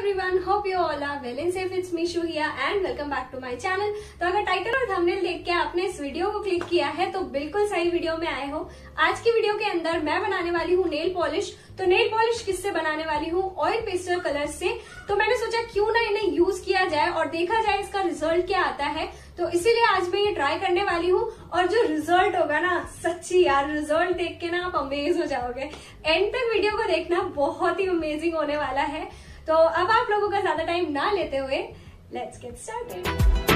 everyone, hope you all are well and safe. It's Mishu here and welcome back to my channel. तो अगर title और thumbnail देख के आपने इस वीडियो को क्लिक किया है तो बिल्कुल सही वीडियो में आए हो। आज की वीडियो के अंदर मैं बनाने वाली हूँ नेल पॉलिश। तो नेल पॉलिश किससे बनाने वाली हूँ? ऑयल पेस्टल कलर से। तो मैंने सोचा क्यों ना इन्हें यूज किया जाए और देखा जाए इसका रिजल्ट क्या आता है। तो इसीलिए आज मैं ये ट्राई करने वाली हूँ और जो रिजल्ट होगा ना, सच्ची यार रिजल्ट देख के ना आप अमेज हो जाओगे। एंड तक वीडियो को देखना, बहुत ही अमेजिंग होने वाला है। तो अब आप लोगों का ज्यादा टाइम ना लेते हुए लेट्स गेट स्टार्टेड।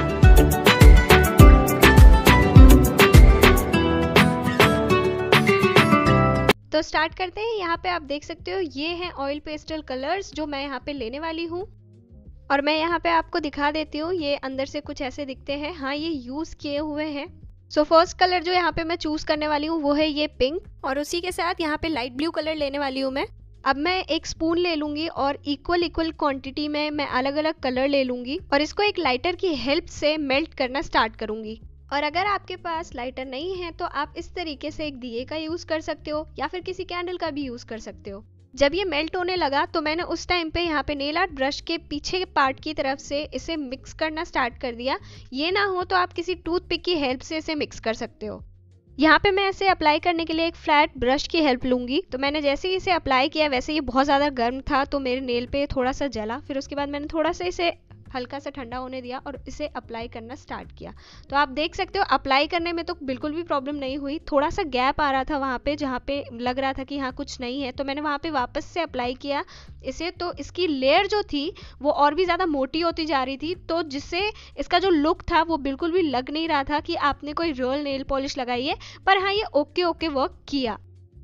तो स्टार्ट करते हैं। यहाँ पे आप देख सकते हो ये हैं ऑयल पेस्टल कलर्स जो मैं यहाँ पे लेने वाली हूँ और मैं यहाँ पे आपको दिखा देती हूँ। ये अंदर से कुछ ऐसे दिखते हैं। हाँ, ये यूज किए हुए हैं। सो फर्स्ट कलर जो यहाँ पे मैं चूज करने वाली हूँ वो है ये पिंक और उसी के साथ यहाँ पे लाइट ब्लू कलर लेने वाली हूँ मैं। अब मैं एक स्पून ले लूंगी और इक्वल क्वांटिटी में मैं अलग अलग कलर ले लूंगी और इसको एक लाइटर की हेल्प से मेल्ट करना स्टार्ट करूंगी। और अगर आपके पास लाइटर नहीं है तो आप इस तरीके से एक दिए का यूज कर सकते हो या फिर किसी कैंडल का भी यूज कर सकते हो। जब ये मेल्ट होने लगा तो मैंने उस टाइम पे यहाँ पे नेल आर्ट ब्रश के पीछे के पार्ट की तरफ से इसे मिक्स करना स्टार्ट कर दिया। ये ना हो तो आप किसी टूथपिक की हेल्प से इसे मिक्स कर सकते हो। यहाँ पे मैं इसे अप्लाई करने के लिए एक फ्लैट ब्रश की हेल्प लूंगी। तो मैंने जैसे ही इसे अप्लाई किया वैसे ये बहुत ज़्यादा गर्म था तो मेरे नेल पे थोड़ा सा जला। फिर उसके बाद मैंने थोड़ा सा इसे हल्का सा ठंडा होने दिया और इसे अप्लाई करना स्टार्ट किया। तो आप देख सकते हो अप्लाई करने में तो बिल्कुल भी प्रॉब्लम नहीं हुई। थोड़ा सा गैप आ रहा था वहाँ पे जहाँ पे लग रहा था कि हाँ कुछ नहीं है, तो मैंने वहाँ पे वापस से अप्लाई किया इसे। तो इसकी लेयर जो थी वो और भी ज़्यादा मोटी होती जा रही थी, तो जिससे इसका जो लुक था वो बिल्कुल भी लग नहीं रहा था कि आपने कोई रियल नेल पॉलिश लगाई है। पर हाँ, ये ओके वर्क किया।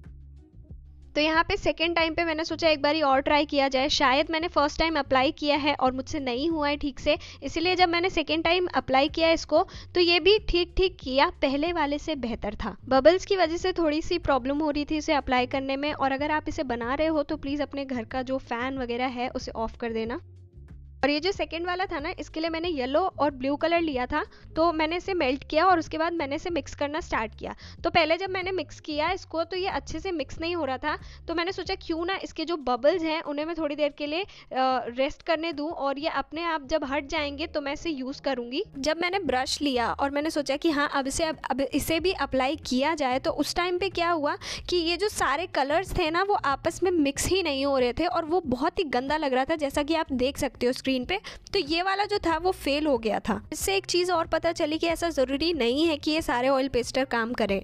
तो यहाँ पे सेकेंड टाइम पे मैंने सोचा एक बारी और ट्राई किया जाए। शायद मैंने फर्स्ट टाइम अप्लाई किया है और मुझसे नहीं हुआ है ठीक से, इसलिए जब मैंने सेकेंड टाइम अप्लाई किया इसको तो ये भी ठीक किया, पहले वाले से बेहतर था। बबल्स की वजह से थोड़ी सी प्रॉब्लम हो रही थी इसे अप्लाई करने में। और अगर आप इसे बना रहे हो तो प्लीज़ अपने घर का जो फैन वगैरह है उसे ऑफ कर देना। और ये जो सेकंड वाला था ना, इसके लिए मैंने येलो और ब्लू कलर लिया था। तो मैंने इसे मेल्ट किया और उसके बाद मैंने इसे मिक्स करना स्टार्ट किया। तो पहले जब मैंने मिक्स किया इसको तो ये अच्छे से मिक्स नहीं हो रहा था, तो मैंने सोचा क्यों ना इसके जो बबल्स हैं उन्हें मैं थोड़ी देर के लिए रेस्ट करने दूं और ये अपने आप जब हट जाएंगे तो मैं इसे यूज़ करूँगी। जब मैंने ब्रश लिया और मैंने सोचा कि हाँ अब इसे भी अप्लाई किया जाए, तो उस टाइम पर क्या हुआ कि ये जो सारे कलर्स थे ना वो आपस में मिक्स ही नहीं हो रहे थे और वो बहुत ही गंदा लग रहा था, जैसा कि आप देख सकते हो पे। तो ये वाला जो था वो फेल हो गया था। इससे एक चीज़ और पता चली कि ऐसा ज़रूरी नहीं है कि ये सारे ऑयल पेस्टर काम करें।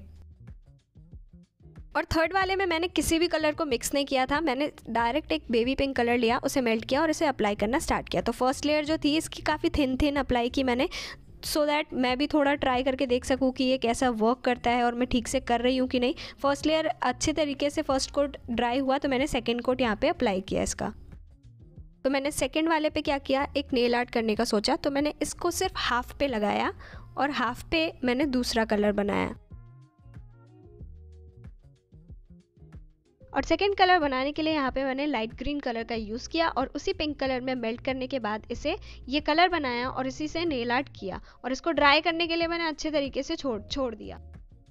और थर्ड वाले में मैंने किसी भी कलर को मिक्स नहीं किया था। मैंने डायरेक्ट एक बेबी पिंक कलर लिया, उसे मेल्ट किया और इसे अप्लाई करना स्टार्ट किया। तो फर्स्ट लेयर जो थी इसकी काफ़ी थिन अप्लाई की मैंने, सो दैट मैं भी थोड़ा ट्राई करके देख सकूँ कि ये कैसा वर्क करता है और मैं ठीक से कर रही हूँ कि नहीं। फर्स्ट लेयर अच्छे तरीके से फर्स्ट कोट ड्राई हुआ तो मैंने सेकेंड कोट यहाँ पर अप्लाई किया इसका। तो मैंने सेकंड वाले पे क्या किया, एक नेल आर्ट करने का सोचा। तो मैंने इसको सिर्फ हाफ पे लगाया और हाफ पे मैंने दूसरा कलर बनाया। और सेकंड कलर बनाने के लिए यहाँ पे मैंने लाइट ग्रीन कलर का यूज़ किया और उसी पिंक कलर में मेल्ट करने के बाद इसे ये कलर बनाया और इसी से नेल आर्ट किया। और इसको ड्राई करने के लिए मैंने अच्छे तरीके से छोड़ दिया।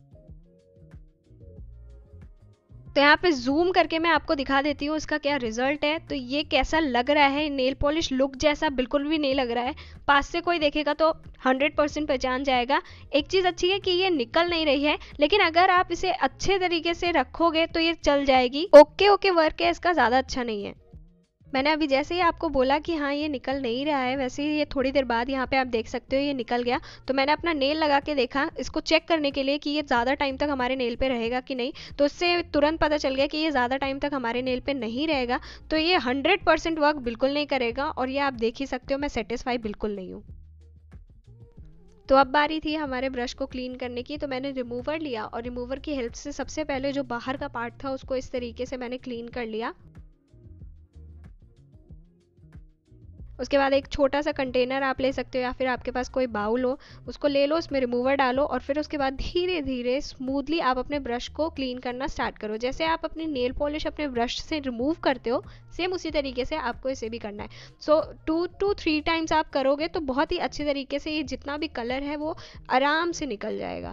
तो यहाँ पे जूम करके मैं आपको दिखा देती हूँ इसका क्या रिजल्ट है। तो ये कैसा लग रहा है, नेल पॉलिश लुक जैसा बिल्कुल भी नहीं लग रहा है। पास से कोई देखेगा तो 100% पहचान जाएगा। एक चीज़ अच्छी है कि ये निकल नहीं रही है, लेकिन अगर आप इसे अच्छे तरीके से रखोगे तो ये चल जाएगी। ओके वर्क है इसका, ज़्यादा अच्छा नहीं है। मैंने अभी जैसे ही आपको बोला कि हाँ ये निकल नहीं रहा है, वैसे ही ये थोड़ी देर बाद यहाँ पे आप देख सकते हो ये निकल गया। तो मैंने अपना नेल लगा के देखा इसको चेक करने के लिए कि ये ज़्यादा टाइम तक हमारे नेल पे रहेगा कि नहीं। तो इससे तुरंत पता चल गया कि ये ज़्यादा टाइम तक हमारे नेल पे नहीं रहेगा। तो ये 100% वर्क बिल्कुल नहीं करेगा और ये आप देख ही सकते हो मैं सेटिस्फाई बिल्कुल नहीं हूँ। तो अब बारी थी हमारे ब्रश को क्लीन करने की। तो मैंने रिमूवर लिया और रिमूवर की हेल्प से सबसे पहले जो बाहर का पार्ट था उसको इस तरीके से मैंने क्लीन कर लिया। उसके बाद एक छोटा सा कंटेनर आप ले सकते हो या फिर आपके पास कोई बाउल हो उसको ले लो, उसमें रिमूवर डालो और फिर उसके बाद धीरे धीरे स्मूथली आप अपने ब्रश को क्लीन करना स्टार्ट करो। जैसे आप अपनी नेल पॉलिश अपने ब्रश से रिमूव करते हो सेम उसी तरीके से आपको इसे भी करना है। सो 2 to 3 टाइम्स आप करोगे तो बहुत ही अच्छी तरीके से ये जितना भी कलर है वो आराम से निकल जाएगा।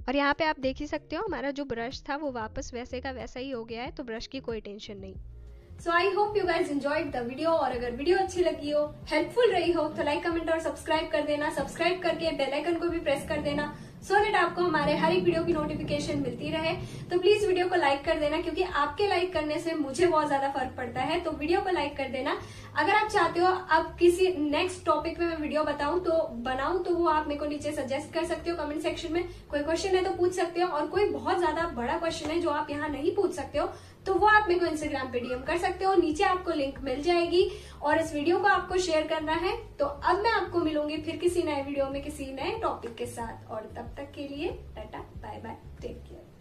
और यहाँ पे आप देख ही सकते हो हमारा जो ब्रश था वो वापस वैसे का वैसा ही हो गया है, तो ब्रश की कोई टेंशन नहीं। So I hope you guys enjoyed the video, और अगर वीडियो अच्छी लगी हो, हेल्पफुल रही हो, तो लाइक कमेंट और सब्सक्राइब कर देना। सब्सक्राइब करके बेल आइकन को भी प्रेस कर देना सो दैट आपको हमारे हर एक वीडियो की नोटिफिकेशन मिलती रहे। तो प्लीज वीडियो को लाइक कर देना, क्योंकि आपके लाइक करने से मुझे बहुत ज्यादा फर्क पड़ता है। तो वीडियो को लाइक कर देना। अगर आप चाहते हो अब किसी नेक्स्ट टॉपिक पे मैं वीडियो बनाऊं तो वो आप मेरे को नीचे सजेस्ट कर सकते हो कमेंट सेक्शन में। कोई क्वेश्चन है तो पूछ सकते हो, और कोई बहुत ज्यादा बड़ा क्वेश्चन है जो आप यहाँ नहीं पूछ सकते हो तो वो आप मेरे को इंस्टाग्राम पे डीएम कर सकते हो, नीचे आपको लिंक मिल जाएगी। और इस वीडियो को आपको शेयर करना है। तो अब मैं आपको मिलूंगी फिर किसी नए वीडियो में किसी नए टॉपिक के साथ, और तब तक के लिए tata bye bye, take care.